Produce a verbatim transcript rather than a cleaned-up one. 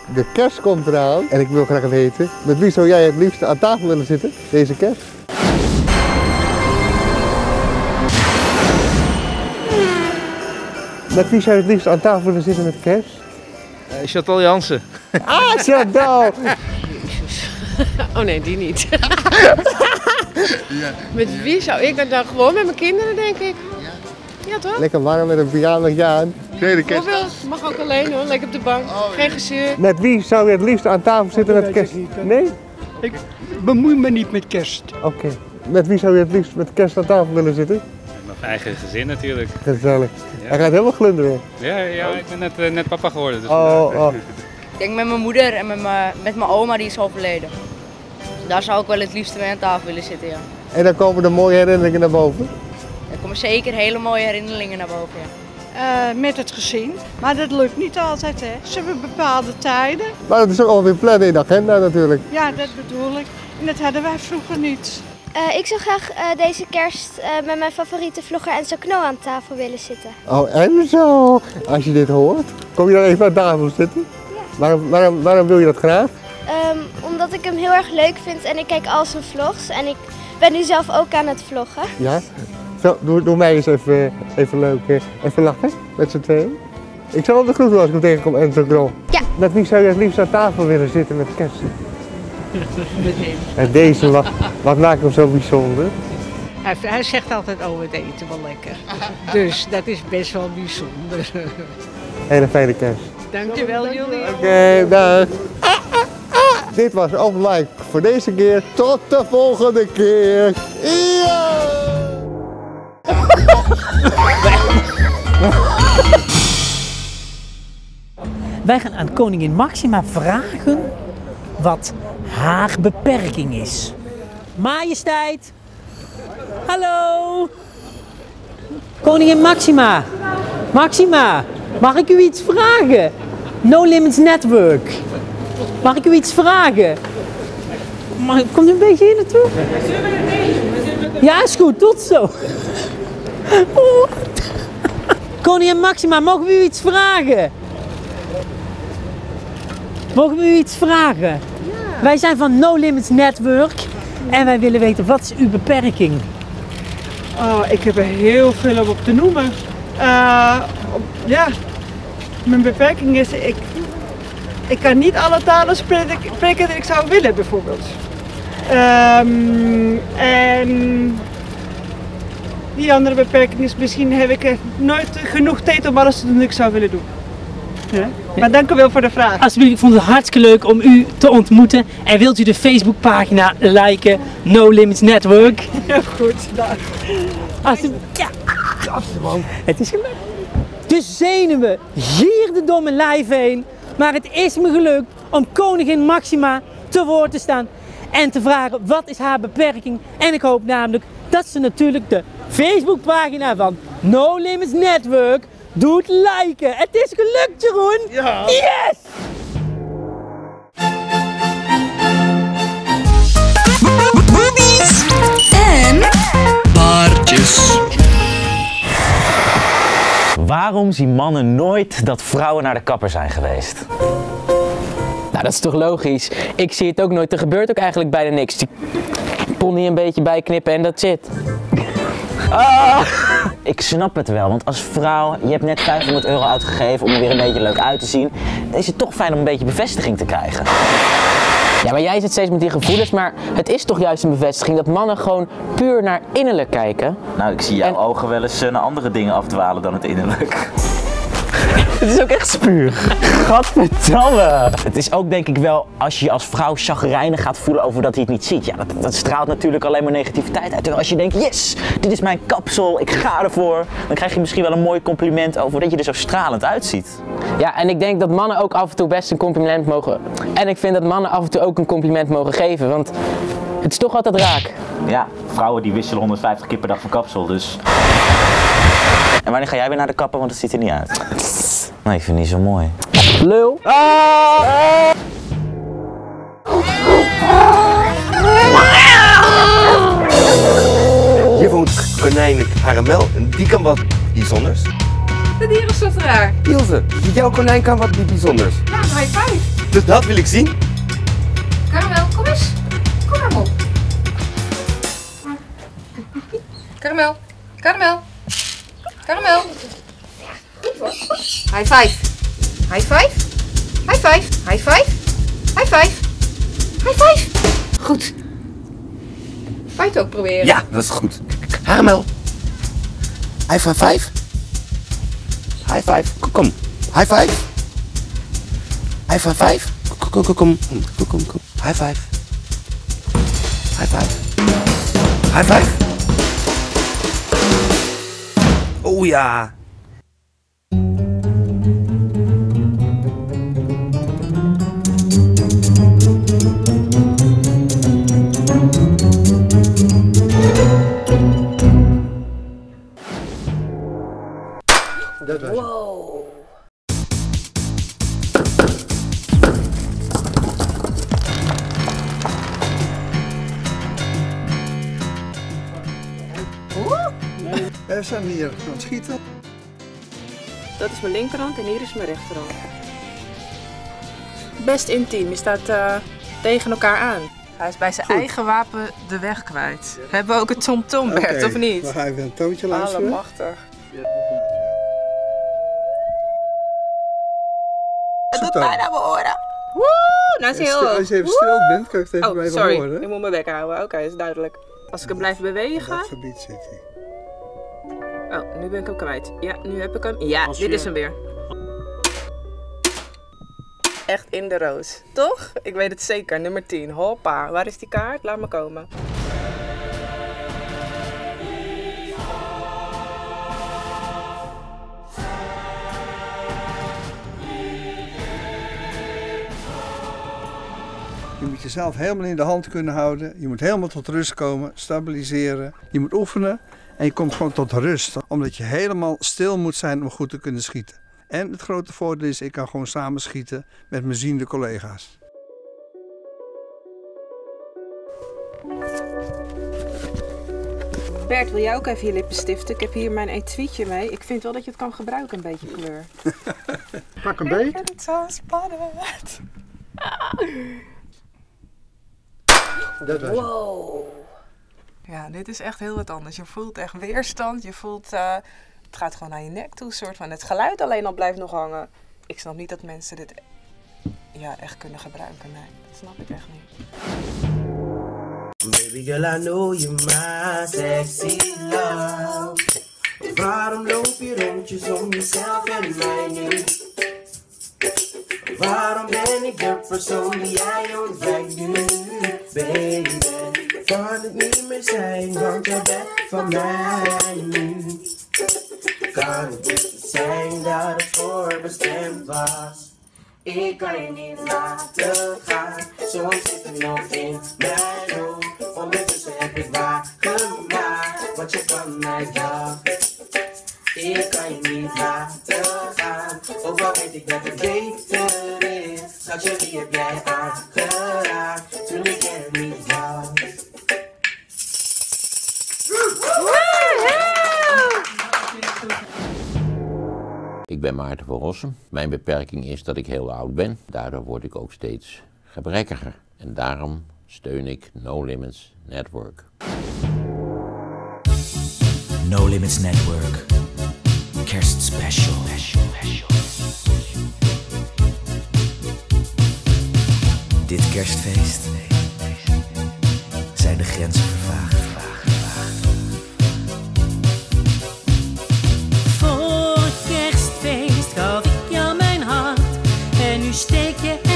De kerst komt eraan en ik wil graag weten, met wie zou jij het liefst aan tafel willen zitten deze kerst? Met wie zou je het liefst aan tafel willen zitten met kerst? Uh, Chantal Jansen. Ah, Chantal! Oh nee, die niet. Met wie zou ik dat dan? Gewoon met mijn kinderen, denk ik. Ja, toch? Lekker warm met een pyjamaatje aan. Tweede kerst. Hoeveel? Mag ook alleen hoor, lekker op de bank. Geen gezeur. Met wie zou je het liefst aan tafel zitten met kerst? Nee? Ik bemoei me niet met kerst. Oké. Okay. Met wie zou je het liefst met kerst aan tafel willen zitten? Met mijn eigen gezin natuurlijk. Gezellig. Ja. Hij gaat helemaal glunderen. Ja, ja, ik ben net, uh, net papa geworden. Dus oh, oh. Ik denk met mijn moeder en met mijn, met mijn oma, die is overleden. Daar zou ik wel het liefst mee aan tafel willen zitten, ja. En dan komen de mooie herinneringen naar boven? Er komen zeker hele mooie herinneringen naar boven, ja. Uh, met het gezin, maar dat lukt niet altijd, hè. Ze hebben bepaalde tijden. Maar dat is ook alweer plannen in de agenda natuurlijk. Ja, dat bedoel ik. En dat hadden wij vroeger niet. Uh, ik zou graag uh, deze kerst uh, met mijn favoriete vlogger Enzo Knol aan tafel willen zitten. Oh, Enzo! Als je dit hoort, kom je dan even aan tafel zitten? Ja. Waarom, waarom, waarom wil je dat graag? Um, omdat ik hem heel erg leuk vind en ik kijk al zijn vlogs en ik ben nu zelf ook aan het vloggen. Ja? Zo, doe, doe mij eens even, even leuk, even lachen met z'n tweeën. Ik zal op de groet doen als ik hem tegenkom, Enzo Knol. Ja. Met wie zou je het liefst aan tafel willen zitten met kerst? Met hem. En deze, wat, wat maakt hem zo bijzonder? Hij, hij zegt altijd, oh het eten wel lekker. Dus dat is best wel bijzonder. Hele fijne kerst. Dankjewel jullie. Oké, okay, dag. Dit was Open Mic voor deze keer. Tot de volgende keer. Ja! Wij gaan aan koningin Máxima vragen wat haar beperking is. Majesteit! Hallo! Koningin Máxima! Máxima! Mag ik u iets vragen? No Limits Network. Mag ik u iets vragen? Mag, komt u een beetje hier naartoe? Ja, is goed. Tot zo. Oh. Koningin Máxima, mogen we u iets vragen? Mogen we u iets vragen? Ja. Wij zijn van No Limits Network en wij willen weten, wat is uw beperking? Oh, ik heb er heel veel op te noemen. Uh, ja, mijn beperking is, ik, ik kan niet alle talen spreken, spreken die ik zou willen bijvoorbeeld. Um, en die andere beperking is, misschien heb ik er nooit genoeg tijd om alles te doen wat ik zou willen doen. Ja? Maar dank u wel voor de vraag. Alsjeblieft, ik vond het hartstikke leuk om u te ontmoeten. En wilt u de Facebookpagina liken, No Limits Network? Ja, goed, dag. Alsjeblieft. Ja. Het is gelukt. De zenuwen hier de domme lijf heen. Maar het is me gelukt om koningin Máxima te woord te staan. En te vragen wat is haar beperking. En ik hoop namelijk dat ze natuurlijk de Facebookpagina van No Limits Network doet liken. Het is gelukt, Jeroen! Ja! Yes! Boobies en baardjes. Waarom zien mannen nooit dat vrouwen naar de kapper zijn geweest? Nou, dat is toch logisch. Ik zie het ook nooit. Er gebeurt ook eigenlijk bijna niks. Die pony een beetje bijknippen en dat zit. Ah! Ik snap het wel, want als vrouw, je hebt net vijfhonderd euro uitgegeven om er weer een beetje leuk uit te zien. Dan is het toch fijn om een beetje bevestiging te krijgen. Ja, maar jij zit steeds met die gevoelens, maar het is toch juist een bevestiging dat mannen gewoon puur naar innerlijk kijken. Nou, ik zie jouw en... ogen wel eens naar andere dingen afdwalen dan het innerlijk. Het is ook echt spuug. Gadverdamme! Het is ook denk ik wel, als je je als vrouw chagrijnig gaat voelen over dat hij het niet ziet. Ja, dat, dat straalt natuurlijk alleen maar negativiteit uit. Terwijl als je denkt, yes, dit is mijn kapsel, ik ga ervoor. Dan krijg je misschien wel een mooi compliment over dat je er zo stralend uitziet. Ja, en ik denk dat mannen ook af en toe best een compliment mogen. En ik vind dat mannen af en toe ook een compliment mogen geven, want het is toch altijd raak. Ja, vrouwen die wisselen honderdvijftig keer per dag van kapsel, dus... En wanneer ga jij weer naar de kapper, want het ziet er niet uit? Nee, ik vind het niet zo mooi. Lul. Ah! Hier woont konijn Caramel en die kan wat bijzonders. De dierenstof raar. Ilse, jouw konijn kan wat bijzonders. Ja, high five. Dus dat wil ik zien. Karamel, kom eens. Kom maar op. Karamel, karamel, karamel. High five. High five. High five. High five. High five. High five. Goed. Ga je het ook proberen? Ja, dat is goed. Karamel. High five five. High five. Kom, kom. High five. High five five. Kom, kom, kom, kom. Kom, kom, kom. High five. High five. High five. Oh ja. Dat was wow. We zijn hier aan het schieten. Dat is mijn linkerhand en hier is mijn rechterhand. Best intiem, je staat uh, tegen elkaar aan. Hij is bij zijn Goed. eigen wapen de weg kwijt. We hebben ook het tom-tom, Bert, okay. of niet? We gaan even een toontje luisteren. Allemachtig. Het doet bijna mijn oren. Woe! Nou is hij heel... Als je even stil bent, kan ik het even oh, blijven sorry. horen. Ik moet mijn bek houden. Oké, okay, dat is duidelijk. Als ik hem blijf bewegen... In dat gebied zit hij. Oh, nu ben ik hem kwijt. Ja, nu heb ik hem. Ja, Als dit je... is hem weer. Echt in de roos. Toch? Ik weet het zeker. Nummer tien. Hoppa. Waar is die kaart? Laat me komen. Je moet jezelf helemaal in de hand kunnen houden. Je moet helemaal tot rust komen, stabiliseren. Je moet oefenen en je komt gewoon tot rust. Omdat je helemaal stil moet zijn om goed te kunnen schieten. En het grote voordeel is, ik kan gewoon samen schieten met mijn ziende collega's. Bert, wil jij ook even je lippen stiften? Ik heb hier mijn etuietje mee. Ik vind wel dat je het kan gebruiken, een beetje kleur. Pak een beet. Ik vind het zo spannend. Dat was wow. Ja, dit is echt heel wat anders. Je voelt echt weerstand. Je voelt, uh, het gaat gewoon naar je nek toe. Soort van. Het geluid alleen al blijft nog hangen. Ik snap niet dat mensen dit ja, echt kunnen gebruiken. Nee, dat snap ik echt niet. Baby girl, I know you're my sexy love. Waarom loop je rondjes om jezelf en mij nu? Waarom ben ik de persoon die jij ontwijkt nu, baby? Kan het niet meer zijn, want jij bent van mij nu. Kan het niet zijn dat het voorbestemd was? Ik kan je niet laten gaan, soms zit er nog in mijn hoofd. Ondertussen heb ik waargemaakt wat je van mij dacht. Ik kan je niet laten gaan, ook al weet ik dat het beter is. Schatje, wie heb jij aangeraakt toen ik er niet was? Ik ben Maarten van Rossum. Mijn beperking is dat ik heel oud ben. Daardoor word ik ook steeds gebrekkiger. En daarom steun ik No Limits Network. No Limits Network. Kerstspecial. Dit kerstfeest zijn de grenzen vervaagd. Voor het kerstfeest gaf ik jou mijn hart en nu steek je